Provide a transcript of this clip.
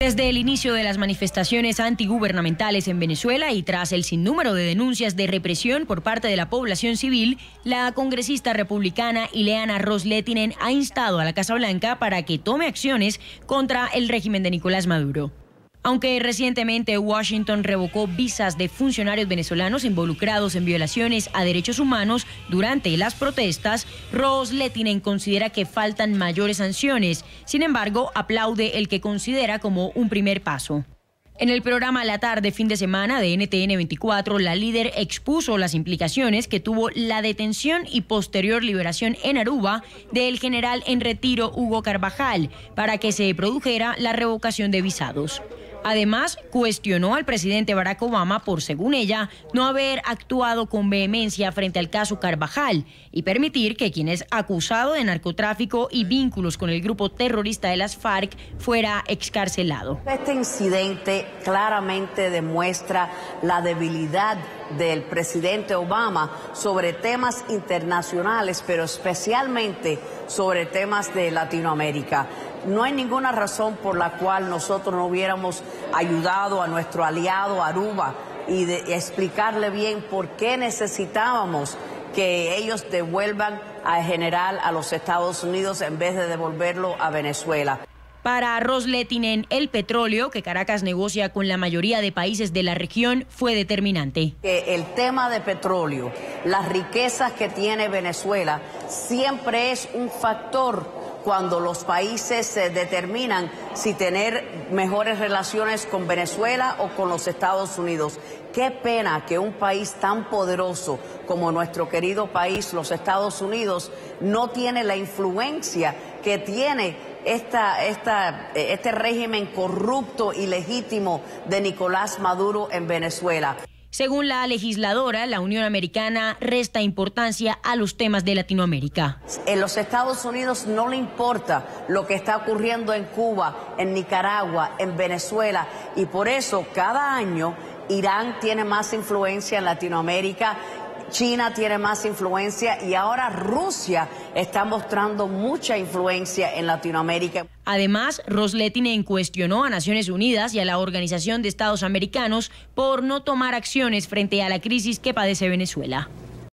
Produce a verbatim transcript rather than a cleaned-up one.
Desde el inicio de las manifestaciones antigubernamentales en Venezuela y tras el sinnúmero de denuncias de represión por parte de la población civil, la congresista republicana Ileana Ros-Lehtinen ha instado a la Casa Blanca para que tome acciones contra el régimen de Nicolás Maduro. Aunque recientemente Washington revocó visas de funcionarios venezolanos involucrados en violaciones a derechos humanos durante las protestas, Ros-Lehtinen considera que faltan mayores sanciones. Sin embargo, aplaude el que considera como un primer paso. En el programa La Tarde fin de semana de N T N veinticuatro, la líder expuso las implicaciones que tuvo la detención y posterior liberación en Aruba del general en retiro Hugo Carvajal para que se produjera la revocación de visados. Además, cuestionó al presidente Barack Obama por, según ella, no haber actuado con vehemencia frente al caso Carvajal y permitir que quien es acusado de narcotráfico y vínculos con el grupo terrorista de las FARC fuera excarcelado. Este incidente claramente demuestra la debilidad del presidente Obama sobre temas internacionales, pero especialmente sobre temas de Latinoamérica. No hay ninguna razón por la cual nosotros no hubiéramos ayudado a nuestro aliado Aruba y de explicarle bien por qué necesitábamos que ellos devuelvan al general a los Estados Unidos en vez de devolverlo a Venezuela. Para Ros-Lehtinen, el petróleo que Caracas negocia con la mayoría de países de la región fue determinante. Que el tema de petróleo, las riquezas que tiene Venezuela, siempre es un factor cuando los países se determinan si tener mejores relaciones con Venezuela o con los Estados Unidos. Qué pena que un país tan poderoso como nuestro querido país, los Estados Unidos, no tiene la influencia que tiene esta, esta, este régimen corrupto y legítimo de Nicolás Maduro en Venezuela. Según la legisladora, la Unión Americana resta importancia a los temas de Latinoamérica. En los Estados Unidos no le importa lo que está ocurriendo en Cuba, en Nicaragua, en Venezuela, y por eso cada año Irán tiene más influencia en Latinoamérica, China tiene más influencia y ahora Rusia está mostrando mucha influencia en Latinoamérica. Además, Ros-Lehtinen cuestionó a Naciones Unidas y a la Organización de Estados Americanos por no tomar acciones frente a la crisis que padece Venezuela.